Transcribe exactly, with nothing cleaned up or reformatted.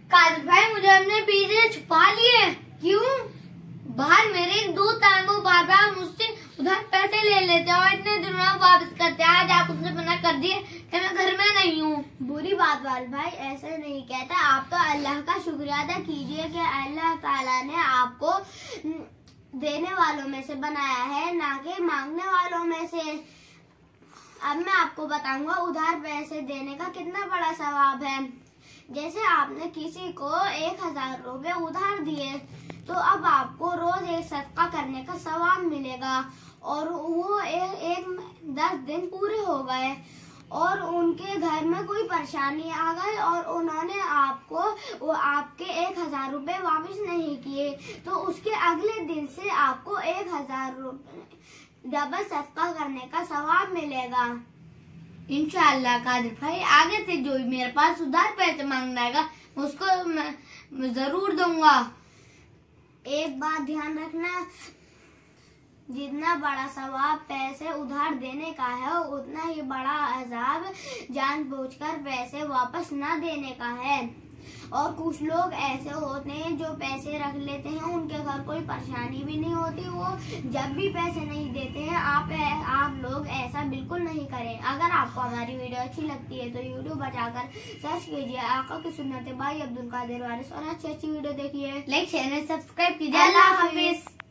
कादिर भाई मुझे अपने पीछे छुपा लिए। क्यों? बाहर मेरे एक दोस्त आए, वो बार बार मुझसे उधर पैसे ले लेते हैं और इतने दिनों में वापस करते हैं। आज आप उसने मना कर दिए कि मैं घर में नहीं हूँ। बुरी बात वाल भाई, ऐसे नहीं कहता। आप तो अल्लाह का शुक्रिया अदा कीजिए कि अल्लाह ताला ने आपको देने वालों में से बनाया है, ना कि मांगने वालों में से। अब मैं आपको बताऊंगा उधार पैसे देने का कितना बड़ा सवाब है। जैसे आपने किसी को एक हजार रुपए उधार दिए, तो अब आपको रोज एक सदका करने का सवाब मिलेगा। और वो एक, एक दस दिन पूरे हो गए और उनके घर में कोई परेशानी आ गई और उन्होंने आपको वो आपके एक हजार रुपए वापस नहीं किए, तो उसके अगले दिन से आपको एक हजार रुपए डबल सदका करने का सवाब मिलेगा इंशाअल्लाह। कादिर भाई आगे से जो मेरे पास उधार पैसे मांगना आएगा उसको मैं, मैं जरूर दूंगा। एक बात ध्यान रखना, जितना बड़ा सवाब पैसे उधार देने का है, उतना ही बड़ा अजाब जानबूझकर पैसे वापस न देने का है। और कुछ लोग ऐसे होते हैं जो पैसे रख लेते हैं, उनके घर कोई परेशानी भी नहीं होती, वो जब भी पैसे नहीं देते हैं। आप आप लोग ऐसा बिल्कुल नहीं करें। अगर आपको हमारी वीडियो अच्छी लगती है तो यूट्यूब पर जाकर सर्च कीजिए आका की सुन्नत बाई अब्दुल कादिर वारिस और अच्छी अच्छी वीडियो देखिए। लाइक शेयर सब्सक्राइब कीजिए। अल्लाह हाफिज।